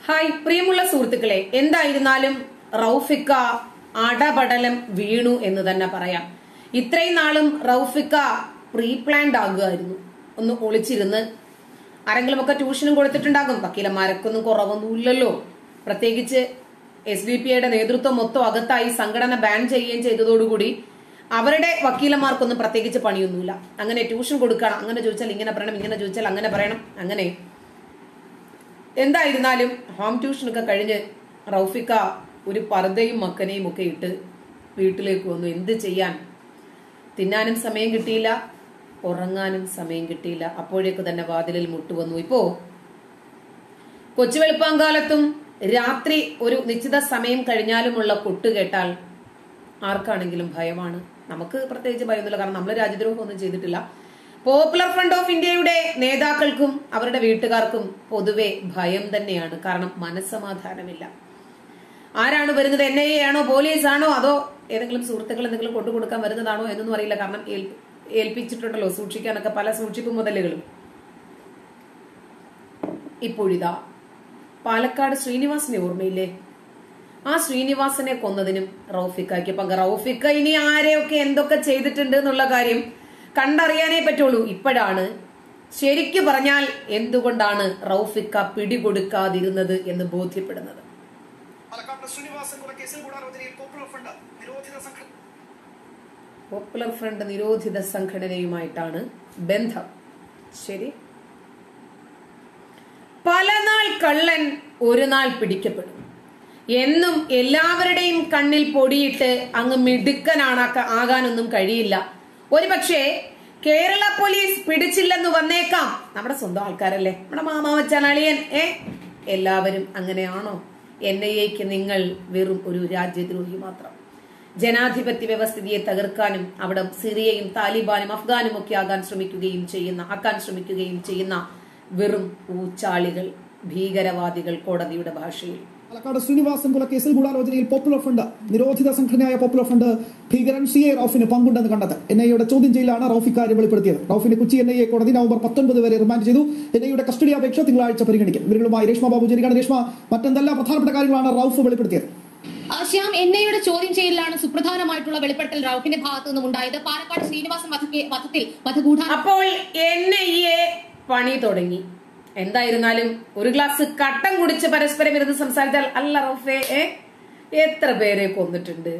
Hi പ്രിയമുള്ള സുഹൃത്തുക്കളെ, എന്തായിരുന്നാലും റൌഫിക്ക അടപടലം വീണു എന്ന് തന്നെ പറയാം. ഇത്രയും നാളും റൌഫിക്ക പ്രീ പ്ലാൻഡ് ആകുമായിരുന്നു. ഒന്ന് ഒളിച്ചിരുന്ന് ആരെങ്കിലുമൊക്കെ ട്യൂഷനും കൊടുത്തിട്ടുണ്ടാകും. വക്കീലന്മാരൊക്കൊന്നും കുറവൊന്നുമില്ലല്ലോ. പ്രത്യേകിച്ച് SDPIയുടെ നേതൃത്വം മൊത്തം അകത്തായി സംഘടന ബാൻ ചെയ്യുകയും ചെയ്തതോടുകൂടി അവരുടെ വക്കീലന്മാർക്കൊന്നും പ്രത്യേകിച്ച് പണിയൊന്നുമില്ല. അങ്ങനെ ട്യൂഷൻ കൊടുക്കണം, അങ്ങനെ ചോദിച്ചാൽ ഇങ്ങനെ പറയണം, ഇങ്ങനെ ചോദിച്ചാൽ അങ്ങനെ പറയണം. അങ്ങനെ എന്തായിരുന്നാലും ഹോം ട്യൂഷനൊക്കെ കഴിഞ്ഞ് റൌഫിക്ക ഒരു പർദ്ദയും മക്കനെയും ഒക്കെ ഇട്ട് വീട്ടിലേക്ക് വന്നു. എന്ത് ചെയ്യാൻ? തിന്നാനും സമയം കിട്ടിയില്ല, ഉറങ്ങാനും സമയം കിട്ടിയില്ല. അപ്പോഴേക്ക് തന്നെ വാതിലിൽ മുട്ടുവന്നു. ഇപ്പോ കൊച്ചു വെളുപ്പാങ്കാലത്തും രാത്രി ഒരു നിശ്ചിത സമയം കഴിഞ്ഞാലുമുള്ള കൊട്ട് കേട്ടാൽ ആർക്കാണെങ്കിലും ഭയമാണ്. നമുക്ക് പ്രത്യേകിച്ച് ഭയമൊന്നുമില്ല, കാരണം നമ്മൾ രാജ്യദ്രോഹം ഒന്നും ചെയ്തിട്ടില്ല. പോപ്പുലർ ഫ്രണ്ട് ഓഫ് ഇന്ത്യയുടെ നേതാക്കൾക്കും അവരുടെ വീട്ടുകാർക്കും പൊതുവെ ഭയം തന്നെയാണ്. കാരണം മനസ്സമാധാനമില്ല. ആരാണ് വരുന്നത്? NIA ആണോ, പോലീസാണോ, അതോ ഏതെങ്കിലും സുഹൃത്തുക്കൾ എന്തെങ്കിലും കൊണ്ടുകൊടുക്കാൻ വരുന്നതാണോ എന്നൊന്നും അറിയില്ല. കാരണം ഏൽപ്പിച്ചിട്ടുണ്ടല്ലോ സൂക്ഷിക്കാനൊക്കെ പല സൂക്ഷിപ്പ് മുതലുകളും. ഇപ്പോഴിതാ പാലക്കാട് ശ്രീനിവാസനെ ഓർമ്മയില്ലേ? ആ ശ്രീനിവാസനെ കൊന്നതിനും റൌഫിക്കയ്ക്ക് പങ്ക്. റൌഫിക്ക ഇനി ആരെയൊക്കെ എന്തൊക്കെ ചെയ്തിട്ടുണ്ട് എന്നുള്ള കാര്യം കണ്ടറിയാനേ പറ്റുള്ളൂ. ഇപ്പോഴാണ് ശരിക്കു പറഞ്ഞാൽ എന്തുകൊണ്ടാണ് റൌഫിക്ക പിടികൊടുക്കാതിരുന്നത് എന്ന് ബോധ്യപ്പെടുന്നത്. പോപ്പുലർ ഫ്രണ്ട് നിരോധിത സംഘടനയുമായിട്ടാണ് ബന്ധം. ശരി, പല നാൾ കള്ളൻ ഒരു നാൾ പിടിക്കപ്പെടും എന്നും എല്ലാവരുടെയും കണ്ണിൽ പൊടിയിട്ട് അങ്ങ് മിടുക്കനാകാനൊന്നും കഴിയില്ല. ഒരു പക്ഷേ കേരള പോലീസ് പിടിച്ചില്ലെന്ന് വന്നേക്കാം. നമ്മുടെ സ്വന്തം ആൾക്കാരല്ലേ, നമ്മുടെ മാമാവച്ചാൻ അളിയൻ. എല്ലാവരും അങ്ങനെയാണോ? NIAക്ക് നിങ്ങൾ വെറും ഒരു രാജ്യദ്രോഹി മാത്രം. ജനാധിപത്യ വ്യവസ്ഥിതിയെ തകർക്കാനും അവിടെ സിറിയയും താലിബാനും അഫ്ഗാനും ഒക്കെ ആക്കാൻ ശ്രമിക്കുകയും ചെയ്യുന്ന വെറും ഊച്ചാളികൾ, ഭീകരവാദികൾ. കോടതിയുടെ ഭാഷയിൽ പാലക്കാട് ശ്രീനിവാസൻ കൊലക്കേസിൽ ഗൂഢാലോചനയിൽ പോപ്പുലർ ഫ്രണ്ട് നിരോധിത സംഘടനയായ പോപ്പുലർ ഫ്രണ്ട് ഭീകരൻ CA റൌഫിന് പങ്കുണ്ടെന്ന് കണ്ടെത്തി. NIAയുടെ ചോദ്യം ചെയ്യലാണ് റൌഫ് ഇക്കാര്യം വെളിപ്പെടുത്തിയത്. റൌഫിനെ കൊച്ചി NIA കോടതി നവംബർ 19 വരെ റിമാൻഡ് ചെയ്തു. NIAയുടെ കസ്റ്റഡി അപേക്ഷ തിങ്കളാഴ്ച പരിഗണിക്കും. ഇവരുമായി രേഷ്മ ബാബു ജനിക്കാണ്. രേഷ്മ, മറ്റെന്തെല്ലാം പ്രധാനപ്പെട്ട കാര്യങ്ങളാണ് റൌഫ് വെളിപ്പെടുത്തിയത്? ശ്യാം, NIAയുടെ ചോദ്യം ചെയ്യലിലാണ് സുപ്രധാനമായിട്ടുള്ള വെളിപ്പെടുത്തൽ റൌഫിന്റെ ഭാഗത്തു നിന്നും ഉണ്ടായത്. പാലക്കാട് ശ്രീനിവാസൻ വധത്തിൽ അപ്പോൾ NIA പണി തുടങ്ങി. എന്തായിരുന്നാലും ഒരു ഗ്ലാസ് കട്ടൻ കുടിച്ച് പരസ്പരം ഇരുന്ന് സംസാരിച്ചാൽ, അല്ല റൌഫേ, എത്ര പേരെ കൊന്നിട്ടുണ്ട്,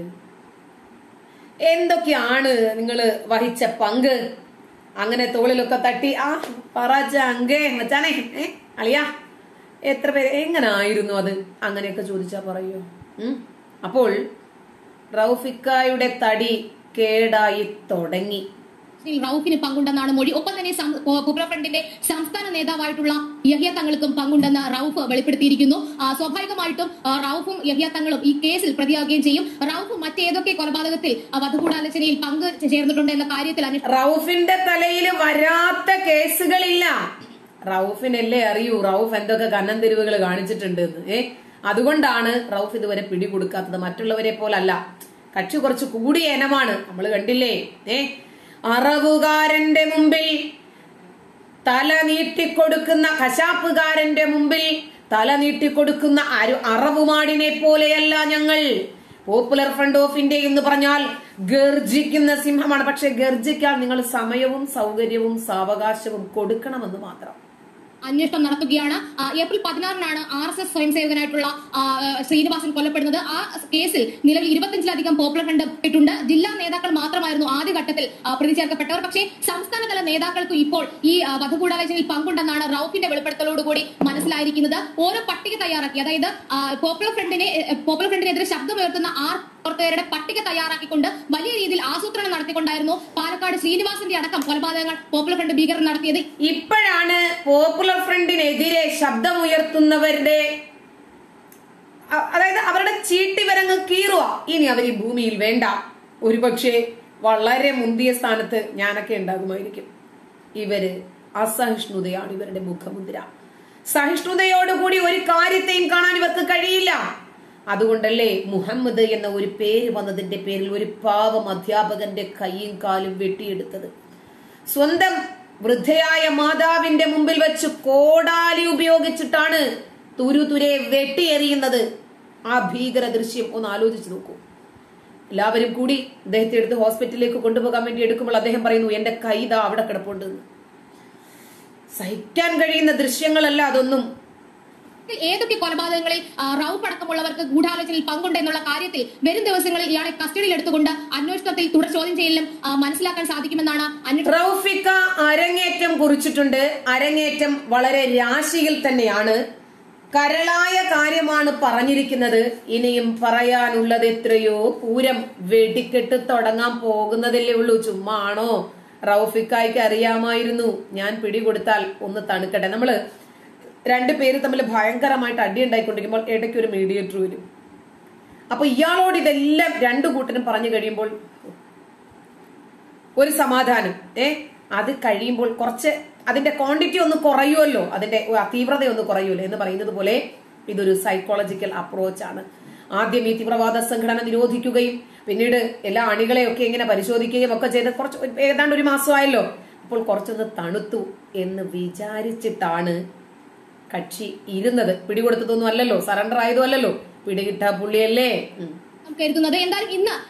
എന്തൊക്കെയാണ് നിങ്ങള് വഹിച്ച പങ്ക്, അങ്ങനെ തോളിലൊക്കെ തട്ടി പറച്ച അങ്കേ മച്ചാനെ അളിയാ എത്ര പേര്, എങ്ങനായിരുന്നു അത്, അങ്ങനെയൊക്കെ ചോദിച്ചാ പറയോ? അപ്പോൾ റൌഫിക്കയുടെ തടി കേടായി തുടങ്ങി. റൌഫിന് പങ്കുണ്ടെന്നാണ് മൊഴി. ഒപ്പം തന്നെ പോപ്പുലർ ഫ്രണ്ടിന്റെ സംസ്ഥാന നേതാവായിട്ടുള്ള യഹ്യ തങ്ങൾക്കും പങ്കുണ്ടെന്ന് റൌഫ് വെളിപ്പെടുത്തിയിരിക്കുന്നു. സ്വാഭാവികമായിട്ടും റൌഫും യഹ്യ തങ്ങളും ഈ കേസിൽ പ്രതിയാകുകയും ചെയ്യും. റൌഫ് മറ്റേതൊക്കെ കൊലപാതകത്തിൽ വധഗൂഢാലോചനയിൽ പങ്ക് ചേർന്നിട്ടുണ്ട് എന്ന കാര്യത്തിൽ റൌഫിന്റെ തലയിൽ വരാത്ത കേസുകളില്ല. റൌഫിനല്ലേ അറിയൂ റൌഫ് എന്തൊക്കെ കന്നം തിരിവുകൾ കാണിച്ചിട്ടുണ്ട്. അതുകൊണ്ടാണ് റൌഫ് ഇതുവരെ പിടികൊടുക്കാത്തത്. മറ്റുള്ളവരെ പോലല്ല, കക്ഷി കുറച്ച് കൂടിയ ഇനമാണ്. നമ്മൾ കണ്ടില്ലേ, അറവുകാരന്റെ മുമ്പിൽ തല നീട്ടിക്കൊടുക്കുന്ന, കശാപ്പുകാരന്റെ മുമ്പിൽ തല നീട്ടിക്കൊടുക്കുന്ന അറവുമാടിനെ പോലെയല്ല ഞങ്ങൾ. പോപ്പുലർ ഫ്രണ്ട് ഓഫ് ഇന്ത്യ എന്ന് പറഞ്ഞാൽ ഗർജിക്കുന്ന സിംഹമാണ്. പക്ഷെ ഗർജിക്കാൻ നിങ്ങൾ സമയവും സൗകര്യവും സാവകാശവും കൊടുക്കണമെന്ന് മാത്രം. അന്വേഷണം നടത്തുകയാണ്. ഏപ്രിൽ 16-നാണ് RSS സ്വയംസേവകനായിട്ടുള്ള ശ്രീനിവാസൻ കൊല്ലപ്പെടുന്നത്. ആ കേസിൽ നിലവിൽ 25-ലധികം പോപ്പുലർ ഫ്രണ്ട് ഇട്ടുണ്ട്. ജില്ലാ നേതാക്കൾ മാത്രമായിരുന്നു ആദ്യഘട്ടത്തിൽ പ്രതി ചേർക്കപ്പെട്ടവർ. പക്ഷേ സംസ്ഥാനതല നേതാക്കൾക്കും ഇപ്പോൾ ഈ വധഗൂഢാലോചനയിൽ പങ്കുണ്ടെന്നാണ് റൌഫിന്റെ വെളിപ്പെടുത്തലോടുകൂടി മനസ്സിലായിരിക്കുന്നത്. ഓരോ പട്ടിക തയ്യാറാക്കി, അതായത് പോപ്പുലർ ഫ്രണ്ടിനെതിരെ ശബ്ദമുയർത്തുന്ന പ്രവർത്തകരുടെ പട്ടിക തയ്യാറാക്കിക്കൊണ്ട് വലിയ രീതിയിൽ ആസൂത്രണം നടത്തിക്കൊണ്ടായിരുന്നു പാലക്കാട് ശ്രീനിവാസന്റെ അടക്കം കൊലപാതകങ്ങൾ പോപ്പുലർ ഫ്രണ്ട് ഭീകരർ നടത്തിയത്. ഇപ്പോഴാണ് പോപ്പുലർ ഫ്രണ്ടിനെതിരെ ശബ്ദമുയർത്തുന്നവരുടെ, അതായത് അവരുടെ ചീട്ടിവരങ്ങ് കീറുക. ഇനി അവർ ഈ ഭൂമിയിൽ വേണ്ട. ഒരുപക്ഷെ വളരെ മുന്തിയ സ്ഥാനത്ത് ഞാനൊക്കെ ഉണ്ടാകുമായിരിക്കും. ഇവര് അസഹിഷ്ണുതയാണ് ഇവരുടെ മുഖമുദ്ര. സഹിഷ്ണുതയോടുകൂടി ഒരു കാര്യത്തെയും കാണാൻ ഇവർക്ക് കഴിയില്ല. അതുകൊണ്ടല്ലേ മുഹമ്മദ് എന്ന ഒരു പേര് വന്നതിന്റെ പേരിൽ ഒരു പാവം അധ്യാപകന്റെ കൈയും കാലും വെട്ടിയെടുത്തത്. സ്വന്തം വൃദ്ധയായ മാതാവിന്റെ മുമ്പിൽ വെച്ച് കോടാലി ഉപയോഗിച്ചിട്ടാണ് തുരുതുരെ വെട്ടിയെറിയുന്നത്. ആ ഭീകര ദൃശ്യം ഒന്ന് ആലോചിച്ച് നോക്കൂ. എല്ലാവരും കൂടി അദ്ദേഹത്തെ എടുത്ത് ഹോസ്പിറ്റലിലേക്ക് കൊണ്ടുപോകാൻ വേണ്ടി എടുക്കുമ്പോൾ അദ്ദേഹം പറയുന്നു, എന്റെ കൈ ദാ അവിടെ കിടപ്പുണ്ട്. സഹിക്കാൻ കഴിയുന്ന ദൃശ്യങ്ങളല്ല അതൊന്നും. ഏതൊക്കെ കൊലപാതകങ്ങളിൽ റൌഫ് അടക്കമുള്ളവർക്ക് ഗൂഢാലോചനയിൽ പങ്കുണ്ടെന്നുള്ള കാര്യത്തിൽ വരും ദിവസങ്ങളിൽ ഇയാളെ കസ്റ്റഡിയിൽ എടുത്തുകൊണ്ട് അന്വേഷണത്തിൽ തുടർ ചോദ്യം ചെയ്യലും മനസ്സിലാക്കാൻ സാധിക്കുമെന്നാണ് റൌഫിക്ക അരങ്ങേറ്റം കുറിച്ചിട്ടുണ്ട്. അരങ്ങേറ്റം വളരെ രാശിയിൽ തന്നെയാണ്. കരളായ കാര്യമാണ് പറഞ്ഞിരിക്കുന്നത്. ഇനിയും പറയാനുള്ളത് എത്രയോ. പൂരം വെടിക്കെട്ട് തുടങ്ങാൻ പോകുന്നതല്ലേ ഉള്ളൂ. ചുമ്മാ ആണോ? റൌഫിക്കായ്ക്ക് അറിയാമായിരുന്നു ഞാൻ പിടികൊടുത്താൽ ഒന്ന് തണുക്കട്ടെ. നമ്മള് രണ്ടുപേര് തമ്മിൽ ഭയങ്കരമായിട്ട് അടി ഉണ്ടായിക്കൊണ്ടിരിക്കുമ്പോൾ ഇടയ്ക്ക് ഒരു മീഡിയേറ്റർ വരും. അപ്പൊ ഇയാളോട് ഇതെല്ലാം രണ്ടു കൂട്ടരും പറഞ്ഞു കഴിയുമ്പോൾ ഒരു സമാധാനം. അത് കഴിയുമ്പോൾ കുറച്ച് അതിന്റെ ക്വാണ്ടിറ്റി ഒന്ന് കുറയുമല്ലോ, അതിന്റെ തീവ്രത ഒന്ന് കുറയുമല്ലോ എന്ന് പറയുന്നത് പോലെ ഇതൊരു സൈക്കോളജിക്കൽ അപ്രോച്ചാണ്. ആദ്യം ഈ തീവ്രവാദ സംഘടന നിരോധിക്കുകയും പിന്നീട് എല്ലാ അണികളെയൊക്കെ ഇങ്ങനെ പരിശോധിക്കുകയും ഒക്കെ ചെയ്ത് കുറച്ച് ഏതാണ്ട് ഒരു മാസമായല്ലോ. അപ്പോൾ കുറച്ചൊന്ന് തണുത്തു എന്ന് വിചാരിച്ചിട്ടാണ് കക്ഷി ഇരുന്നത്. പിടികൊടുത്തതൊന്നും അല്ലല്ലോ, സറണ്ടർ ആയതും അല്ലല്ലോ, പിടികിട്ട പുള്ളിയല്ലേ കരുതുന്നത്. എന്തായാലും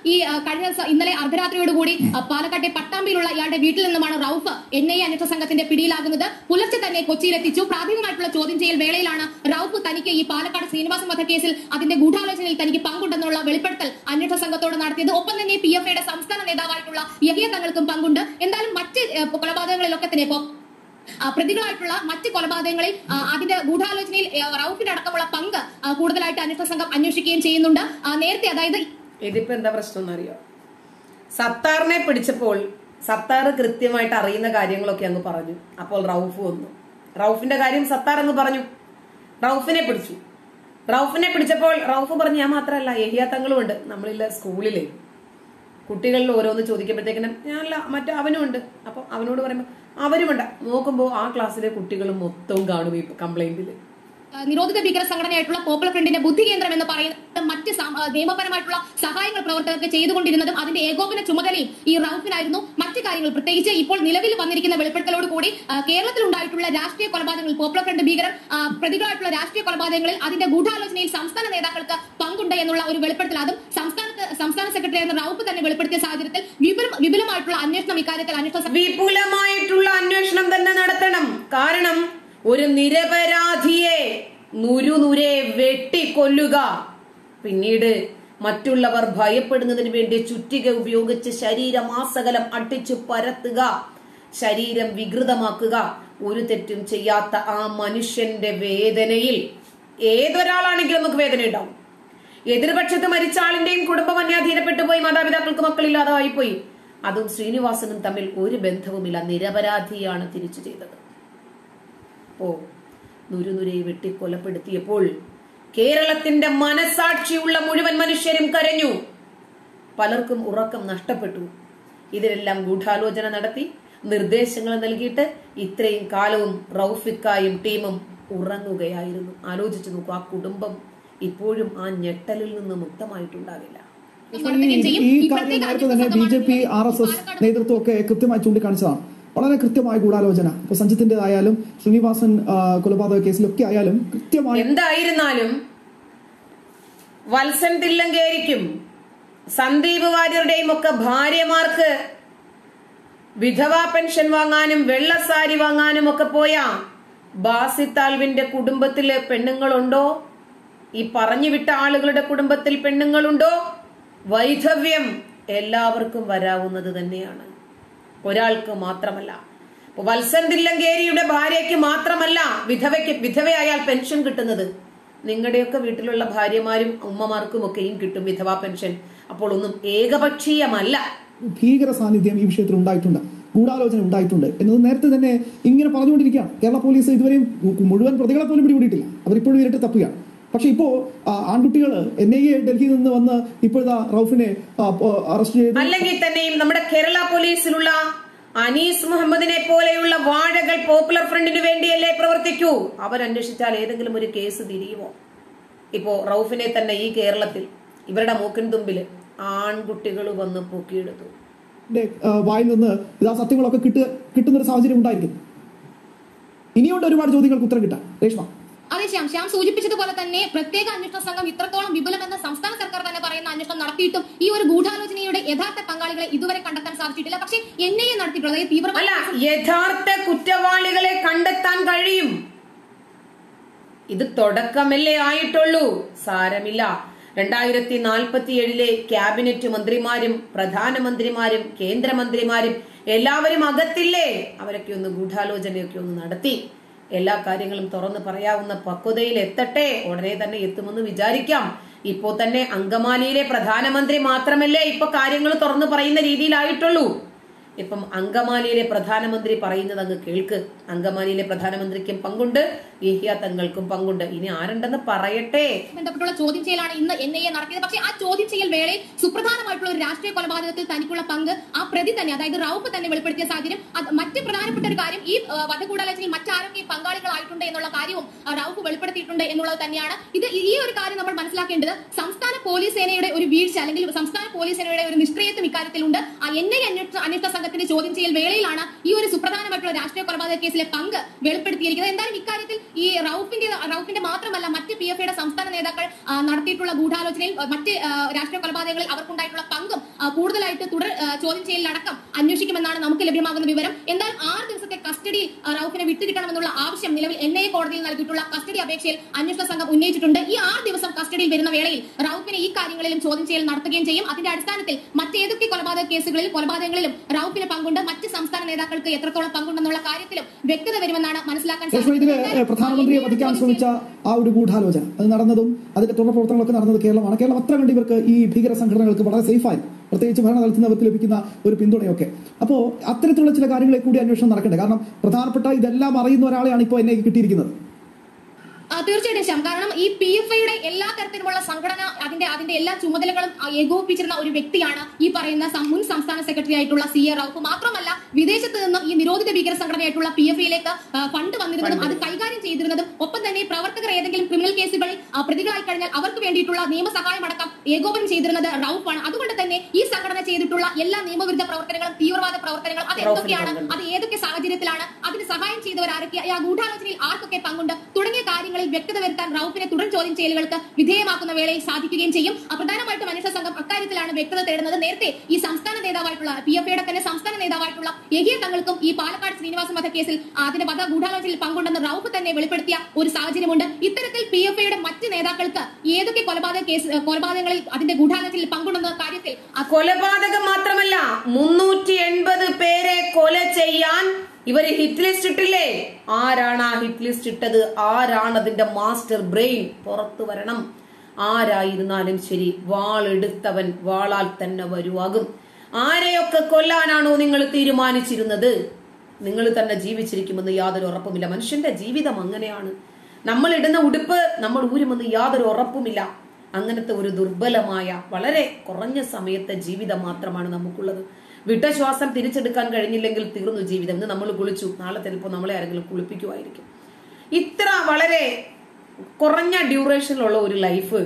ഇന്നലെ അർദ്ധരാത്രിയോടുകൂടി പാലക്കാട്ടെ പട്ടാമ്പിയിലുള്ള ഇയാളുടെ വീട്ടിൽ നിന്നുമാണ് റൌഫ് NIA അന്വേഷണ സംഘത്തിന്റെ പിടിയിലാകുന്നത്. പുലർച്ചെ തന്നെ കൊച്ചിയിലെത്തിച്ചു. പ്രാഥമികമായിട്ടുള്ള ചോദ്യം ചെയ്യൽ വേളയിലാണ് റൌഫ് തനിക്ക് ഈ പാലക്കാട് ശ്രീനിവാസൻ വധക്കേസിൽ അതിന്റെ ഗൂഢാലോചനയിൽ തനിക്ക് പങ്കുണ്ടെന്നുള്ള വെളിപ്പെടുത്തൽ അന്വേഷണ സംഘത്തോട് നടത്തിയത്. ഒപ്പം തന്നെ PFIയുടെ സംസ്ഥാന നേതാവായിട്ടുള്ള യഹിയ തങ്ങൾക്കും പങ്കുണ്ട്. എന്തായാലും മറ്റ് കൊലപാതകങ്ങളിലൊക്കെ തന്നെ പ്രതികളായിട്ടുള്ള മറ്റ് കൊലപാതകങ്ങളിൽ അതിന്റെ ഗൂഢാലോചനയിൽ റൌഫിന്റെ അടക്കമുള്ള പങ്ക് കൂടുതലായിട്ട് അന്വേഷണ സംഘം അന്വേഷിക്കുകയും ചെയ്യുന്നുണ്ട്. നേരത്തെ അതായത് ഇതിപ്പോ എന്താ പ്രശ്നം എന്നറിയോ? സത്താറിനെ പിടിച്ചപ്പോൾ സത്താർ കൃത്യമായിട്ട് അറിയുന്ന കാര്യങ്ങളൊക്കെ അങ്ങ് പറഞ്ഞു. അപ്പോൾ റൌഫ് വന്നു. റൌഫിന്റെ കാര്യം സത്താർ അങ്ങ് പറഞ്ഞു. റൌഫിനെ പിടിച്ചു. റൌഫിനെ പിടിച്ചപ്പോൾ റൌഫ് പറഞ്ഞു, ഞാൻ മാത്രമല്ല യഹിയ തങ്ങളും ഉണ്ട്. നമ്മളില്ല സ്കൂളിലെ കുട്ടികളിൽ ഓരോന്ന് ചോദിക്കുമ്പോഴത്തേക്കിനും ഞാനല്ല മറ്റേ അവനും ഉണ്ട്. അപ്പൊ അവനോട് പറയുമ്പോ അവരുമുണ്ട്. നോക്കുമ്പോ ആ ക്ലാസ്സിലെ കുട്ടികളും മൊത്തവും കാണും ഈ കംപ്ലൈന്റില്. നിരോധിത ഭീകര സംഘടനയായിട്ടുള്ള പോപ്പുലർ ഫ്രണ്ടിന്റെ ബുദ്ധി കേന്ദ്രം എന്ന് പറയുന്നത് മറ്റ് നിയമപരമായിട്ടുള്ള സഹായങ്ങൾ പ്രവർത്തകർക്ക് ചെയ്തുകൊണ്ടിരുന്നതും അതിന്റെ ഏകോപന ചുമതലയും ഈ റൌഫിനായിരുന്നു. മറ്റു കാര്യങ്ങൾ പ്രത്യേകിച്ച് ഇപ്പോൾ നിലവിൽ വന്നിരിക്കുന്ന വെളിപ്പെടുത്തലോട് കൂടി കേരളത്തിൽ ഉണ്ടായിട്ടുള്ള രാഷ്ട്രീയ കൊലപാതകങ്ങളിൽ പോപ്പുലർ ഫ്രണ്ട് ഭീകരർ പ്രതികളായിട്ടുള്ള രാഷ്ട്രീയ കൊലപാതകങ്ങളിൽ അതിന്റെ ഗൂഢാലോചനയിൽ സംസ്ഥാന നേതാക്കൾക്ക് പങ്കുണ്ട് എന്നുള്ള ഒരു വെളിപ്പെടുത്തൽ അതും സംസ്ഥാന സെക്രട്ടറി ആയിരുന്ന റൌഫ് തന്നെ വെളിപ്പെടുത്തിയ സാഹചര്യത്തിൽ വിപുലമായിട്ടുള്ള അന്വേഷണം ഇക്കാര്യത്തിൽ വിപുലമായിട്ടുള്ള അന്വേഷണം തന്നെ നടത്തണം. കാരണം ഒരു നിരപരാധിയെ നുരുനുരെ വെട്ടിക്കൊല്ലുക, പിന്നീട് മറ്റുള്ളവർ ഭയപ്പെടുന്നതിന് വേണ്ടി ചുറ്റിക ഉപയോഗിച്ച് ശരീരമാസകലം അടിച്ചു പരത്തുക, ശരീരം വികൃതമാക്കുക, ഒരു തെറ്റും ചെയ്യാത്ത ആ മനുഷ്യന്റെ വേദനയിൽ ഏതൊരാളാണെങ്കിലും നമുക്ക് വേദന ഉണ്ടാവും. എതിർപക്ഷത്ത് മരിച്ച ആളിന്റെയും കുടുംബം അന്യാധീനപ്പെട്ടു പോയി, മാതാപിതാക്കൾക്ക് മക്കളില്ലാതായി പോയി. അതും ശ്രീനിവാസനും തമ്മിൽ ഒരു ബന്ധവുമില്ല. നിരപരാധിയാണ് തിരിച്ചു ചെയ്തത്. നുരുനുരെ വെട്ടി കൊലപ്പെടുത്തിയപ്പോൾ കേരളത്തിന്റെ മനസാക്ഷിയുള്ള മുഴുവൻ മനുഷ്യരും കരഞ്ഞു. പലർക്കും ഉറക്കം നഷ്ടപ്പെട്ടു. ഇതിനെല്ലാം ഗൂഢാലോചന നടത്തി നിർദ്ദേശങ്ങൾ നൽകിയിട്ട് ഇത്രയും കാലവും റൌഫിക്കായും ടീമും ഉറങ്ങുകയായിരുന്നു. ആലോചിച്ചു നോക്കൂ, ആ കുടുംബം ഇപ്പോഴും ആ ഞെട്ടലിൽ നിന്ന് മുക്തമായിട്ടുണ്ടാവില്ല. ഈ കാര്യം നേരത്തെ തന്നെ BJP RSS നേതൃത്വമൊക്കെ കൃത്യമായി ചൂണ്ടിക്കാണിച്ചതാണ്. വളരെ കൃത്യമായ ഗൂഢാലോചന. ഇപ്പൊ സഞ്ജിത്തിന്റേതായാലും ശ്രീനിവാസൻ കൊലപാതക കേസിലൊക്കെ ആയാലും കൃത്യമായി എന്തായിരുന്നാലും വത്സൻ തില്ലങ്കേരിക്കും സന്ദീപ് വാര്യരുടെയും ഒക്കെ ഭാര്യമാർക്ക് വിധവാ പെൻഷൻ വാങ്ങാനും വെള്ളസാരി വാങ്ങാനും ഒക്കെ പോയ ബാസിത്ത് ആൽവിന്റെ കുടുംബത്തില് പെണ്ണുങ്ങളുണ്ടോ? ഈ പറഞ്ഞു വിട്ട ആളുകളുടെ കുടുംബത്തിൽ പെണ്ണുങ്ങളുണ്ടോ? വൈധവ്യം എല്ലാവർക്കും വരാവുന്നത് തന്നെയാണ്, ഒരാൾക്ക് മാത്രമല്ല. വത്സൻ തില്ലങ്കേരിയുടെ ഭാര്യയ്ക്ക് മാത്രമല്ല വിധവയായാൽ പെൻഷൻ കിട്ടുന്നത്. നിങ്ങളുടെയൊക്കെ വീട്ടിലുള്ള ഭാര്യമാരും ഉമ്മമാർക്കും ഒക്കെയും കിട്ടും വിധവാ പെൻഷൻ. അപ്പോൾ ഒന്നും ഏകപക്ഷീയമല്ല. ഭീകര സാന്നിധ്യം ഈ വിഷയത്തിൽ ഉണ്ടായിട്ടുണ്ട്, ഗൂഢാലോചന ഉണ്ടായിട്ടുണ്ട് എന്നത് നേരത്തെ തന്നെ ഇങ്ങനെ പറഞ്ഞുകൊണ്ടിരിക്കുകയാണ്. കേരള പോലീസ് ഇതുവരെയും മുഴുവൻ പ്രതികളെ പോലും പിടികൂടിയിട്ടില്ല. അവരിപ്പോഴും ഇരട്ടി തപ്പുകയാണ്. പക്ഷെ ഇപ്പോ ആൺകുട്ടികൾ NIA ഡൽഹിയിൽ നിന്ന് വന്ന് ഇപ്പോഴത്തെ റൌഫിനെ അറസ്റ്റ് ചെയ്തു. അല്ലെങ്കിൽ തന്നെയും നമ്മുടെ കേരള പോലീസിലുള്ള അനീസ് മുഹമ്മദിനെ പോലെയുള്ള വാഴകൾ പോപ്പുലർ ഫ്രണ്ടിന് വേണ്ടിയല്ലേ പ്രവർത്തിക്കൂ. അവരന്വേഷിച്ചാൽ ഏതെങ്കിലും ഒരു കേസ് തിരിയുമോ? ഇപ്പോ റൌഫിനെ തന്നെ ഈ കേരളത്തിൽ ഇവരുടെ മൂക്കിൻ തുമ്പില് ആൺകുട്ടികൾ വന്ന് പൊക്കിയെടുത്തു. വായിൽ നിന്ന് ഇതാ സത്യങ്ങളൊക്കെ കിട്ടുന്നൊരു സാഹചര്യം ഉണ്ടായിരിക്കും. ഇനിയുണ്ട് ഒരുപാട് ചോദ്യങ്ങൾക്ക് ഉത്തരം കിട്ടാൻ. രേഷ്മ, അതെ ശ്യാം സൂചിപ്പിച്ചതുപോലെ തന്നെ പ്രത്യേക അന്വേഷണ സംഘം ഇത്രത്തോളം വിപുലമെന്ന് സംസ്ഥാന സർക്കാർ തന്നെ പറയുന്ന അന്വേഷണം നടത്തിയിട്ടും ഈ ഒരു ഗൂഢാലോചനയുടെ യഥാർത്ഥ പങ്കാളികളെ ഇതുവരെ കണ്ടെത്താൻ സാധിച്ചിട്ടില്ല. പക്ഷേ NIA നടത്തിയിട്ടുള്ളത് തീവ്രമായ യഥാർത്ഥ കുറ്റവാളികളെ കണ്ടെത്താൻ കഴിയും. ഇത് തുടക്കമല്ലേ ആയിട്ടുള്ളൂ, സാരമില്ല. 2047 ക്യാബിനറ്റ് മന്ത്രിമാരും പ്രധാനമന്ത്രിമാരും കേന്ദ്രമന്ത്രിമാരും എല്ലാവരും അകത്തില്ലേ? അവരൊക്കെ ഒന്ന് ഗൂഢാലോചനയൊക്കെ ഒന്ന് നടത്തി എല്ലാ കാര്യങ്ങളും തുറന്നു പറയാവുന്ന പക്വതയിൽ എത്തട്ടെ. ഉടനെ തന്നെ എത്തുമെന്ന് വിചാരിക്കാം. ഇപ്പോ തന്നെ അങ്കമാലിയിലെ പ്രധാനമന്ത്രി മാത്രമല്ലേ ഇപ്പൊ കാര്യങ്ങൾ തുറന്നു പറയുന്ന രീതിയിലായിട്ടുള്ളൂ. ഇപ്പം അങ്കമാലിയിലെ പ്രധാനമന്ത്രി പറയുന്നത് അങ്ങ് കേൾക്ക്. അങ്കമാലിയിലെ പ്രധാനമന്ത്രിക്കും പങ്കുണ്ട്, യഹ്യ തങ്ങൾക്കും പങ്കുണ്ട്. ഇനി ആരുണ്ടെന്ന് പറയട്ടെ. ബന്ധപ്പെട്ടുള്ള ചോദ്യം ചെയ്യലാണ് ഇന്ന് NIA നടത്തിയത്. പക്ഷേ ആ ചോദ്യം ചെയ്യൽ വേളയിൽ സുപ്രധാനമായിട്ടുള്ള ഒരു രാഷ്ട്രീയ കൊലപാതകത്തിൽ തനിക്കുള്ള പങ്ക് ആ പ്രതി തന്നെ, അതായത് റൌഫ് തന്നെ വെളിപ്പെടുത്തിയ സാഹചര്യം. മറ്റ് പ്രധാനപ്പെട്ട ഒരു കാര്യം, ഈ വധഗൂഢാലോചനയിൽ മറ്റാരൊക്കെ പങ്കാളികളായിട്ടുണ്ട് എന്നുള്ള കാര്യവും റൌഫ് വെളിപ്പെടുത്തിയിട്ടുണ്ട് എന്നുള്ളത് തന്നെയാണ്. ഈ ഒരു കാര്യം നമ്മൾ മനസ്സിലാക്കേണ്ടത് സംസ്ഥാന പോലീസ് സേനയുടെ ഒരു വീഴ്ച അല്ലെങ്കിൽ സംസ്ഥാന പോലീസ് സേനയുടെ ഒരു നിഷ്ക്രിയത്വം ഇക്കാര്യത്തിലുണ്ട്. NIA അന്വേഷണ സംഘത്തിന്റെ ചോദ്യം ചെയ്യൽ വേളയിലാണ് ഈ ഒരു സുപ്രധാനമായിട്ടുള്ള രാഷ്ട്രീയ കൊലപാതക കേസിലെ പങ്ക് വെളിപ്പെടുത്തിയിരിക്കുന്നത്. എന്തായാലും ഇക്കാര്യത്തിൽ ഈ റൌഫിന്റെ മാത്രമല്ല മറ്റ് PFIയുടെ സംസ്ഥാന നേതാക്കൾ നടത്തിയിട്ടുള്ള ഗൂഢാലോചനയിൽ മറ്റ് രാഷ്ട്രീയ കൊലപാതകങ്ങളിൽ അവർക്കുണ്ടായിട്ടുള്ള പങ്കും കൂടുതലായിട്ട് തുടർ ചോദ്യം ചെയ്യലിലടക്കം അന്വേഷിക്കുമെന്നാണ് നമുക്ക് ലഭ്യമാകുന്ന വിവരം. എന്തായാലും 6 ദിവസത്തെ കസ്റ്റഡിയിൽ റൌഫിനെ വിട്ടുകിട്ടണമെന്നുള്ള ആവശ്യം നിലവിൽ NIA കോടതിയിൽ നൽകിയിട്ടുള്ള കസ്റ്റഡി അപേക്ഷയിൽ അന്വേഷണ സംഘം ഉന്നയിച്ചിട്ടുണ്ട്. ഈ 6 ദിവസം കസ്റ്റഡിയിൽ വരുന്ന വേളയിൽ റൌഫിനെ ഈ കാര്യങ്ങളിലും ചോദ്യം ചെയ്യൽ നടത്തുകയും ചെയ്യും. അതിന്റെ അടിസ്ഥാനത്തിൽ മറ്റേതൊക്കെ കൊലപാതകങ്ങളിലും റൌഫിന് പങ്കുണ്ട്, മറ്റ് സംസ്ഥാന നേതാക്കൾക്ക് എത്രത്തോളം പങ്കുണ്ടെന്നുള്ള കാര്യത്തിലും വ്യക്തത വരുമെന്നാണ് മനസ്സിലാക്കാൻ സാധിക്കുന്നത്. പ്രധാനമന്ത്രിയെ വധിക്കാൻ ശ്രമിച്ച ആ ഒരു ഗൂഢാലോചന അത് നടന്നതും അതിന്റെ തുടർ പ്രവർത്തനങ്ങളൊക്കെ നടന്നത് കേരളമാണ്. കേരളം അത്ര കണ്ട് ഇവർക്ക് ഈ ഭീകര സംഘടനകൾക്ക് വളരെ സേഫായി, പ്രത്യേകിച്ച് ഭരണതലത്തിൽ അവർക്ക് ലഭിക്കുന്ന ഒരു പിന്തുണയൊക്കെ. അപ്പോൾ അത്തരത്തിലുള്ള ചില കാര്യങ്ങളെ കൂടി അന്വേഷണം നടക്കണ്ടേ? കാരണം പ്രധാനപ്പെട്ട ഇതെല്ലാം അറിയുന്ന ഒരാളെയാണ് ഇപ്പോൾ NIA കിട്ടിയിരിക്കുന്നത്. തീർച്ചയായിട്ടും ശ്യാം, കാരണം ഈ PFIയുടെ എല്ലാ തരത്തിലുമുള്ള സംഘടന അതിന്റെ എല്ലാ ചുമതലകളും ഏകോപിപ്പിച്ചിരുന്ന ഒരു വ്യക്തിയാണ് ഈ പറയുന്ന മുൻ സംസ്ഥാന സെക്രട്ടറി ആയിട്ടുള്ള CA റൌഫ്. മാത്രമല്ല വിദേശത്ത് നിന്നും ഈ നിരോധിത ഭീകര സംഘടനയായിട്ടുള്ള PFIയിലേക്ക് ഫണ്ട് വന്നിരുന്നതും അത് കൈകാര്യം ചെയ്തിരുന്നതും ഒപ്പം തന്നെ പ്രവർത്തകർ ഏതെങ്കിലും ക്രിമിനൽ കേസുകളിൽ പ്രതികളായി കഴിഞ്ഞാൽ അവർക്ക് വേണ്ടിയിട്ടുള്ള നിയമസഹായം അടക്കം ഏകോപനം ചെയ്തിരുന്നത് റൌഫാണ്. അതുകൊണ്ട് തന്നെ ഈ സംഘടന ചെയ്തിട്ടുള്ള എല്ലാ നിയമവിരുദ്ധ പ്രവർത്തനങ്ങളും തീവ്രവാദ പ്രവർത്തനങ്ങളും അത് എന്തൊക്കെയാണ്, അത് ഏതൊക്കെ സാഹചര്യത്തിലാണ്, അതിന് സഹായം ചെയ്തവർ ആരൊക്കെ, ആ ഗൂഢാലോചനയിൽ ആർക്കൊക്കെ പങ്കുണ്ട് തുടങ്ങിയ കാര്യങ്ങളിൽ വ്യക്തത വരുത്താൻ റൌഫിനെ തുടർ ചോദ്യം ചെയ്യലുകൾക്ക് വിധേയമാക്കുന്ന വേളയിൽ സാധിക്കുകയും ചെയ്യും. പ്രധാനമായിട്ടും അന്വേഷണ സംഘം അക്കാര്യത്തിലാണ് വ്യക്തത തേടുന്നത്. നേരത്തെ ഈ സംസ്ഥാന നേതാവായിട്ടുള്ള PFIയുടെ തന്നെ സംസ്ഥാന നേതാവായിട്ടുള്ള യഹ്യ തങ്ങൾക്കും ഈ പാലക്കാട് ശ്രീനിവാസൻ വധക്കേസിൽ അതിന്റെ ഗൂഢാലോചനയിൽ പങ്കുണ്ടെന്ന് റൌഫ് തന്നെ വെളിപ്പെടുത്തിയ ഒരു സാഹചര്യമുണ്ട്. ഇത്തരത്തിൽ PFIയുടെ മറ്റ് നേതാക്കൾക്ക് ഏതൊക്കെ കൊലപാതകങ്ങളിൽ അതിന്റെ ഗൂഢാലോചനയിൽ പങ്കുണ്ടെന്ന കാര്യത്തിൽ കൊലപാതകം മാത്രമല്ല 380 പേരെ കൊല ചെയ്യാൻ ഇവര് ഹിറ്റ് ലിസ്റ്റ് ഇട്ടില്ലേ? ആരാണ് ആ ഹിറ്റ് ലിസ്റ്റ് ഇട്ടത്? ആരാണ് അതിന്റെ മാസ്റ്റർ ബ്രെയിൻ? പുറത്തു വരണം. ആരായിരുന്നാലും ശരി, വാളെടുത്തവൻ വാളാൽ തന്നെ വരുവാകും. ആരെയൊക്കെ കൊല്ലാനാണോ നിങ്ങൾ തീരുമാനിച്ചിരുന്നത്? നിങ്ങൾ തന്നെ ജീവിച്ചിരിക്കുമെന്ന് യാതൊരു ഉറപ്പുമില്ല. മനുഷ്യന്റെ ജീവിതം അങ്ങനെയാണ്. നമ്മൾ ഇടുന്ന ഉടുപ്പ് നമ്മൾ ഊരുമെന്ന് യാതൊരു ഉറപ്പുമില്ല. അങ്ങനത്തെ ഒരു ദുർബലമായ വളരെ കുറഞ്ഞ സമയത്തെ ജീവിതം മാത്രമാണ് നമുക്കുള്ളത്. വിട്ട ശ്വാസം തിരിച്ചെടുക്കാൻ കഴിഞ്ഞില്ലെങ്കിൽ തീർന്നു ജീവിതം. ഇന്ന് നമ്മൾ കുളിച്ചു, നാളെ ചിലപ്പോൾ നമ്മളെ ആരെങ്കിലും കുളിപ്പിക്കുമായിരിക്കും. ഇത്ര വളരെ കുറഞ്ഞ ഡ്യൂറേഷനിലുള്ള ഒരു ലൈഫ്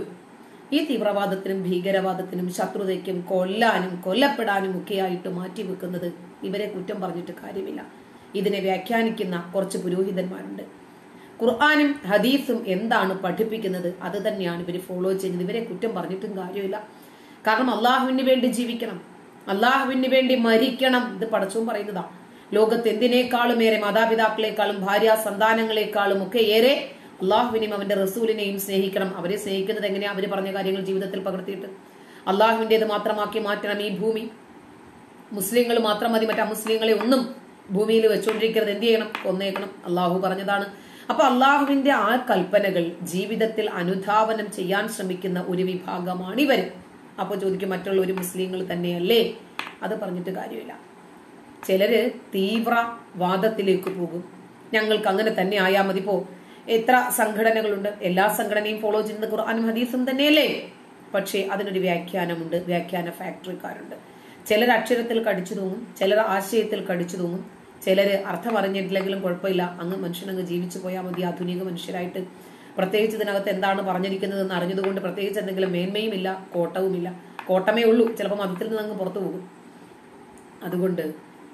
ഈ തീവ്രവാദത്തിനും ഭീകരവാദത്തിനും ശത്രുതയ്ക്കും കൊല്ലാനും കൊല്ലപ്പെടാനും ഒക്കെയായിട്ട് മാറ്റിവെക്കുന്നത് ഇവരെ കുറ്റം പറഞ്ഞിട്ട് കാര്യമില്ല. ഇതിനെ വ്യാഖ്യാനിക്കുന്ന കുറച്ച് പുരോഹിതന്മാരുണ്ട്. ഖുർആനും ഹദീസും എന്താണ് പഠിപ്പിക്കുന്നത് അത് തന്നെയാണ് ഇവർ ഫോളോ ചെയ്യുന്നത്. ഇവരെ കുറ്റം പറഞ്ഞിട്ടും കാര്യമില്ല. കാരണം അള്ളാഹുവിന് വേണ്ടി ജീവിക്കണം, അള്ളാഹുവിന് വേണ്ടി മരിക്കണം. ഇത് പടച്ചോൻ പറയുന്നതാ. ലോകത്ത് എന്തിനേക്കാളും ഏറെ, മാതാപിതാക്കളെക്കാളും ഭാര്യ സന്താനങ്ങളെക്കാളും ഒക്കെ ഏറെ അള്ളാഹുവിനെയും അവന്റെ റസൂലിനെയും സ്നേഹിക്കണം. അവരെ സ്നേഹിക്കുന്നത് എങ്ങനെയാ? അവര് പറഞ്ഞ കാര്യങ്ങൾ ജീവിതത്തിൽ പകർത്തിയിട്ട് അള്ളാഹുവിന്റേത് മാത്രമാക്കി മാറ്റണം ഈ ഭൂമി. മുസ്ലിങ്ങൾ മാത്രം മതി, മറ്റു മുസ്ലിങ്ങളെ ഒന്നും ഭൂമിയിൽ വെച്ചുകൊണ്ടിരിക്കരുത്. എന്ത് ചെയ്യണം? കൊന്നേക്കണം. അള്ളാഹു പറഞ്ഞതാണ്. അപ്പൊ അള്ളാഹുവിന്റെ ആ കൽപ്പനകൾ ജീവിതത്തിൽ അനുധാവനം ചെയ്യാൻ ശ്രമിക്കുന്ന ഒരു വിഭാഗമാണ് ഇവര്. അപ്പൊ ചോദിക്കും, മറ്റുള്ള ഒരു മുസ്ലിങ്ങൾ തന്നെയല്ലേ? അത് പറഞ്ഞിട്ട് കാര്യമില്ല. ചിലര് തീവ്രവാദത്തിലേക്ക് പോകും. ഞങ്ങൾക്ക് അങ്ങനെ തന്നെ ആയാൽ മതി. പോ, എത്ര സംഘടനകളുണ്ട്, എല്ലാ സംഘടനയും ഫോളോ ചെയ്യുന്നത് ഖുർആനും ഹദീസും തന്നെയല്ലേ? പക്ഷേ അതിനൊരു വ്യാഖ്യാനമുണ്ട്, വ്യാഖ്യാന ഫാക്ടറിക്കാരുണ്ട്. ചിലർ അക്ഷരത്തിൽ കടിച്ചു തൂങ്ങും, ചിലർ ആശയത്തിൽ കടിച്ചു തൂങ്ങും, ചിലര് അർത്ഥം അറിഞ്ഞിട്ടില്ലെങ്കിലും കുഴപ്പമില്ല, അങ്ങ് മനുഷ്യനങ്ങ് ജീവിച്ചു പോയാൽ മതി ആധുനിക മനുഷ്യരായിട്ട്. പ്രത്യേകിച്ച് ഇതിനകത്ത് എന്താണ് പറഞ്ഞിരിക്കുന്നത് എന്ന് അറിഞ്ഞതുകൊണ്ട് പ്രത്യേകിച്ച് എന്തെങ്കിലും മേന്മയും ഇല്ല, കോട്ടവുമില്ല. കോട്ടമേ ഉള്ളൂ, ചിലപ്പോൾ മതത്തിൽ നിന്ന് അങ്ങ് പുറത്തു പോകും. അതുകൊണ്ട്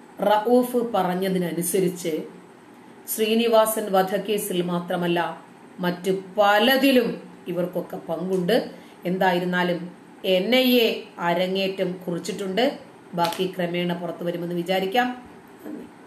റഊഫ് പറഞ്ഞതിനനുസരിച്ച് ശ്രീനിവാസൻ വധക്കേസിൽ മാത്രമല്ല മറ്റു പലതിലും ഇവർക്കൊക്കെ പങ്കുണ്ട്. എന്തായിരുന്നാലും NIA അരങ്ങേറ്റം കുറിച്ചിട്ടുണ്ട്. ബാക്കി ക്രമേണ പുറത്തു വരുമെന്ന് വിചാരിക്കാം. നന്ദി.